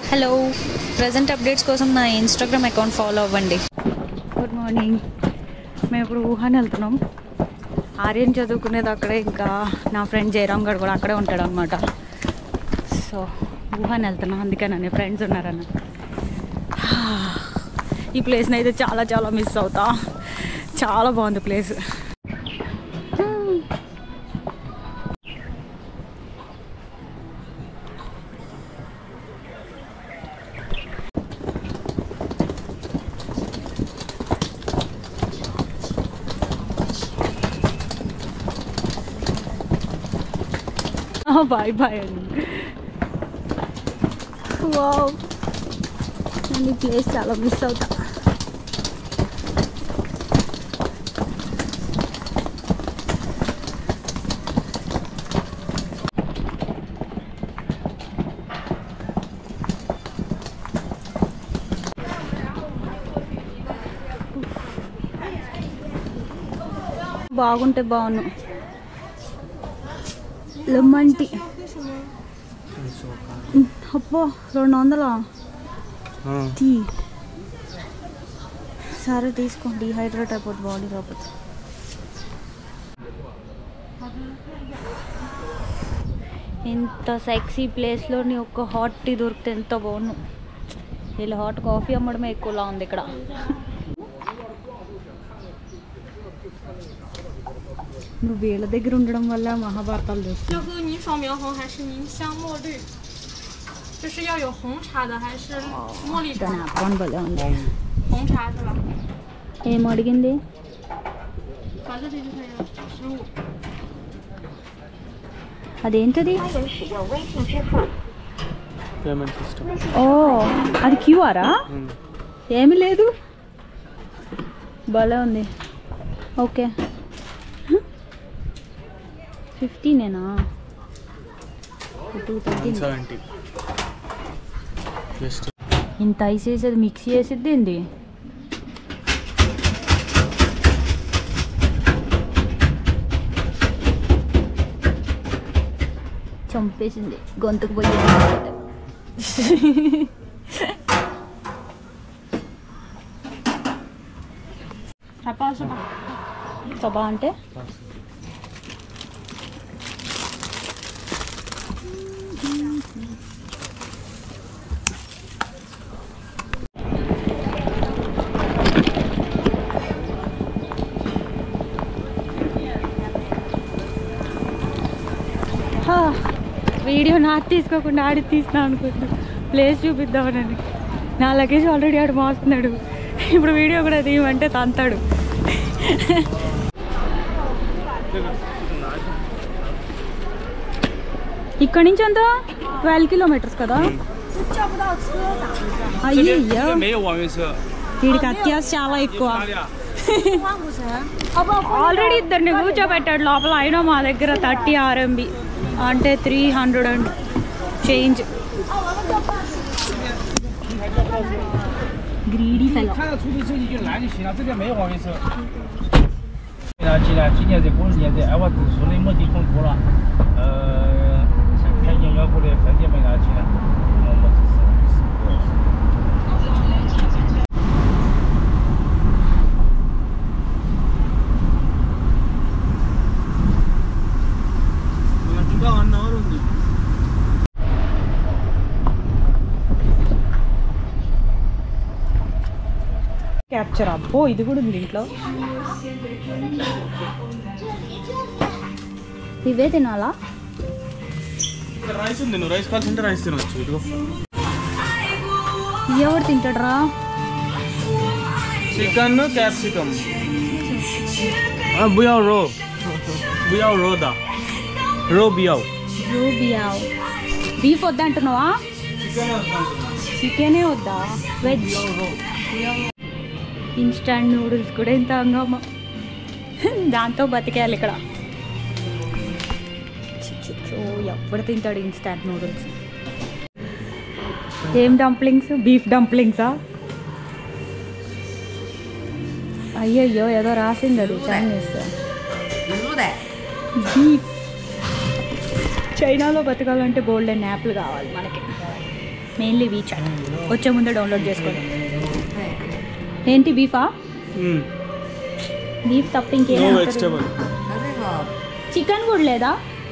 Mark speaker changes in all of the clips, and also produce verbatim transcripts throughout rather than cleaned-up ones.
Speaker 1: Hello, present updates కోసం నా Instagram account follow అవ్వండి. Good morning. మేము ఇప్పుడు వుహాన్ వెళ్తున్నాం. ఆర్యన్ చదువుకునేది అక్కడే, ఇంకా నా ఫ్రెండ్ జయరామ్ గడ్ కూడా అక్కడే ఉంటాడు అనమాట. సో వుహాన్ వెళ్తున్నాం, అందుకే నన్ను ఫ్రెండ్స్ ఉన్నారన్న. ఈ ప్లేస్ని అయితే చాలా చాలా మిస్ అవుతా. చాలా బాగుంది ప్లేస్. బాయ్ బాయ్ అండి. వావ్, నేను ఈ ప్లేస్ చాలా మిస్ అవుతా. బాగుంటే బాగున్నాను. లెమన్ టీ అప్పో రెండు వందల టీ. సరే తీసుకో, డిహైడ్రేట్ అయిపోతుంది బాడీ కాకపోతే. ఇంత సెక్సీ ప్లేస్లోని ఒక హాట్ టీ దొరికితే ఎంత బాగున్నాను. వీళ్ళు హాట్ కాఫీ అమ్మడమే ఎక్కువలా ఉంది ఇక్కడ. నువ్వు వీళ్ళ దగ్గర ఉండడం వల్ల మహాభారతాలు చూస్తావు. ఏం అడిగింది? అదేంటది? ఓ, అది క్యూఆరా? ఏమి లేదు, భలే ఉంది. ఓకే, ఫిఫ్టీనేనా? Two thirty. ఇంత ఐస్ వేసేది మిక్సీ వేసిద్ది ఏంది? చంపేసింది, గొంతుకు పోయింది. సభా అంటే వీడియో నాకు తీసుకోకుండా ఆడి తీసినా అనుకుంటా. ప్లేస్ చూపిద్దామనని. నా లగేజ్ ఆల్రెడీ ఆడు మోస్తున్నాడు. ఇప్పుడు వీడియో కూడా తీయమంటే తంతాడు. ఇక్కడ నుంచి అంతా ట్వెల్వ్ కిలోమీటర్స్ కదా. అయ్యో, వీడికి అత్యాశ చాలా ఎక్కువ. ఆల్రెడీ ఇద్దరిని కూర్చోబెట్టాడు లోపల. అయినా మా దగ్గర థర్టీ ఆర్ఎంబి అంటే three hundred and change. Greedy fellow. Capture. అబ్బో, ఇది కూడా ఉంది ఇంట్లో. ఇవే తినాలా?
Speaker 2: రైస్ ఉంది, నువ్వు రైస్ కావాల్సింటే రైస్ తినవచ్చు.
Speaker 1: ఎవరు తింటాడరా?
Speaker 2: Chicken capsicum. బుయావ్ రో బుయావ్ రోదా రో బియావ్
Speaker 1: రో బియావ్. బీఫ్ వద్దా అంటున్నావా? చికెనే వద్దా? వెజ్. ఇన్స్టాంట్ నూడిల్స్ కూడా ఇంత హంగామా. దాంతో బతికేయాలి ఇక్కడ. సో ఎప్పుడు తింటాడు ఇన్స్టాంట్ నూడిల్స్? ఏం డంప్లింగ్స్? బీఫ్ డంప్లింగ్సా? అయ్యయ్యో, ఏదో రాసింది అది చైనీస్. బీఫ్. చైనాలో బతకాలంటే గోల్డెన్ యాపిల్ కావాలి మనకి. మెయిన్లీ వీచాట్ వచ్చే ముందే డౌన్లోడ్ చేసుకోండి. ఏంటి బీఫా? బీఫ్ తప్ప ఇంకేం చికెన్ కూడా లేదా?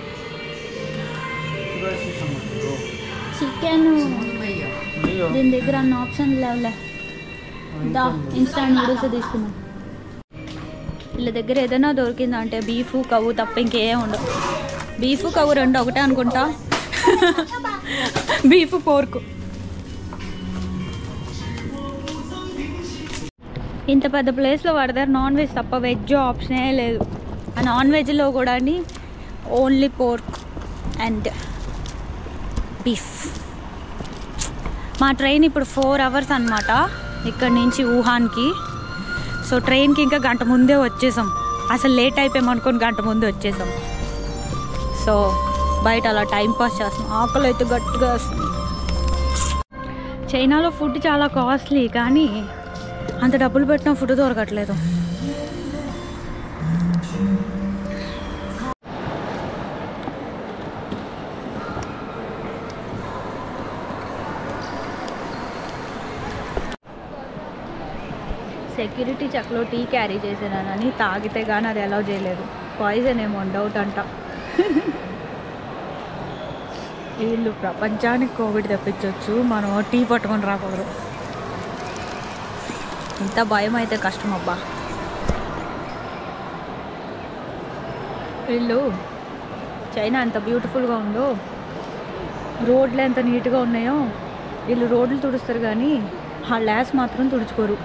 Speaker 1: చికెన్ దీని దగ్గర అన్న ఆప్షన్ లేవులే. దా ఇన్స్టాంట్ నూడిల్స్ తీసుకున్నాం. వీళ్ళ దగ్గర ఏదైనా దొరికిందా అంటే బీఫ్ కవ్వు తప్ప ఇంకేం ఉండవు. బీఫ్ కవ్వు రెండు ఒకటే అనుకుంటా. Beef pork. ఇంత పెద్ద ప్లేస్లో పడతారు నాన్ వెజ్ తప్ప వెజ్ ఆప్షనే లేదు. ఆ నాన్ వెజ్లో కూడా ఓన్లీ పోర్క్ అండ్ బీఫ్. మా ట్రైన్ ఇప్పుడు ఫోర్ అవర్స్ అనమాట ఇక్కడి నుంచి వుహాన్కి. సో ట్రైన్కి ఇంకా గంట ముందే వచ్చేసాం. అసలు లేట్ అయిపోయామనుకొని గంట ముందే వచ్చేసాం. సో బయట అలా టైం పాస్ చేస్తాం. ఆకలి అయితే గట్టిగా వస్తుంది. చైనాలో ఫుడ్ చాలా కాస్ట్లీ, కానీ అంత డబ్బులు పెట్టిన ఫుడ్ దొరకట్లేదు. సెక్యూరిటీ చెక్లో టీ క్యారీ చేసానని తాగితే కానీ అది అలౌ చేయలేదు. పాయిజన్ ఏమో డౌట్ అంట. వీళ్ళు ప్రపంచానికి కోవిడ్ తెప్పించవచ్చు, మనం టీ పట్టుకొని రాకూడదు. ఇంత భయం అయితే కష్టం అబ్బా. వీళ్ళు చైనా ఎంత బ్యూటిఫుల్గా ఉందో, రోడ్లు ఎంత నీట్గా ఉన్నాయో. వీళ్ళు రోడ్లు తుడుస్తారు కానీ ఆ ల్యాస్ మాత్రం తుడుచుకోరు.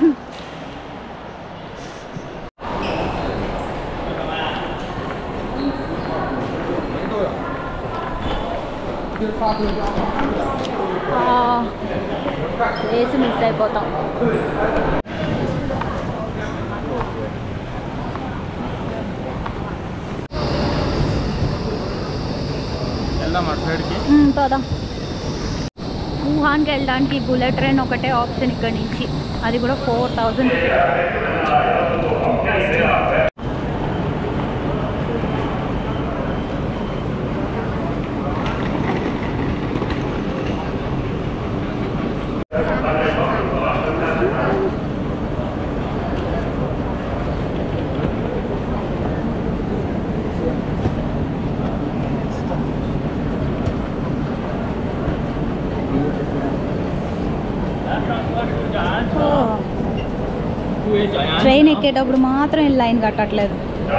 Speaker 1: వేసి మిస్ అయిపోతాం. పదా వుహాన్కి వెళ్ళడానికి బుల్లెట్ ట్రైన్ ఒకటే ఆప్షన్ ఇక్కడ నుంచి. అది కూడా ఫోర్ థౌజండ్ ట్రైన్ ఎక్కేటప్పుడు మాత్రం ఈ లైన్ కట్టట్లేదు.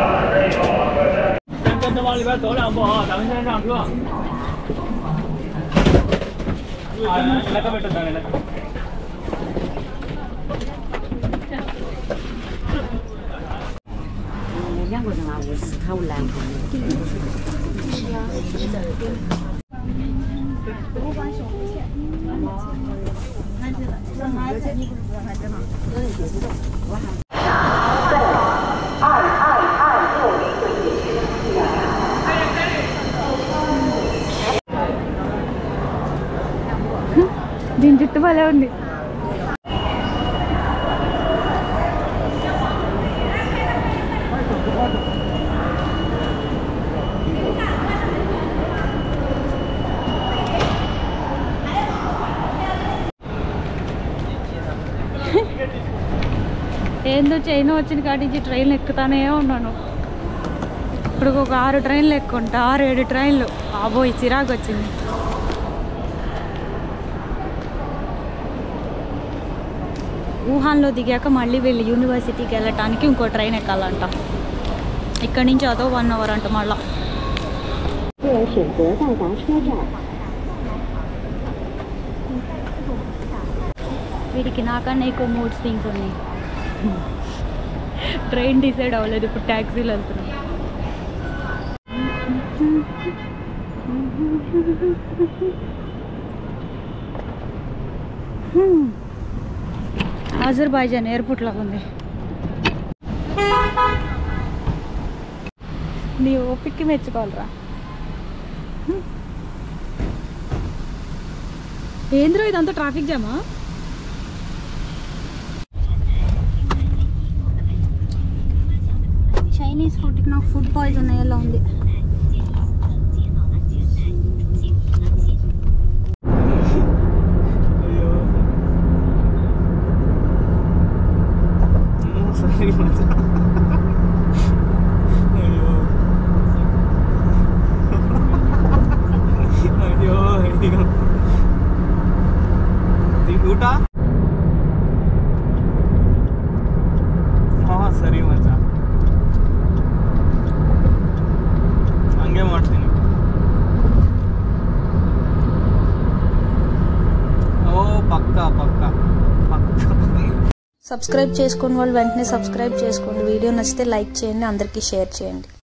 Speaker 1: దీని జుట్టు భలే ఉంది. ఏందో చైనా వచ్చిన కాడి నుంచి ట్రైన్లు ఎక్కుతానే ఉన్నాను. ఇప్పుడు ఒక ఆరు ట్రైన్లు ఎక్కుంటా, ఆరు ఏడు ట్రైన్లు. ఆబోయ్ చిరాకు వచ్చింది. వుహాన్లో దిగాక మళ్ళీ వెళ్ళి యూనివర్సిటీకి వెళ్ళటానికి ఇంకో ట్రైన్ ఎక్కాలంట. ఇక్కడి నుంచి అదో వన్ అవర్ అంట మళ్ళా. వీడికి నాకన్నా ఎక్కువ మూడ్ స్వింగ్స్ ఉన్నాయి. ట్రైన్ డిసైడ్ అవ్వలేదు, ఇప్పుడు ట్యాక్సీలు వెళ్తున్నాం. అజర్బైజాన్ ఎయిర్పోర్ట్ లాగా ఉంది. నీ ఓపిక్కి మెచ్చుకోవాలరా. ఏంద్రో ఇదంతా ట్రాఫిక్ జామా? చైనీస్ ఫుడ్కి నాకు ఫుడ్ పాయిజన్ అయ్యేలా ఉంది. సబ్స్క్రైబ్ చేసుకుని వాళ్ళు వెంటనే సబ్స్క్రైబ్ చేసుకోండి. వీడియో నచ్చితే లైక్ చేయండి, అందరికీ షేర్ చేయండి.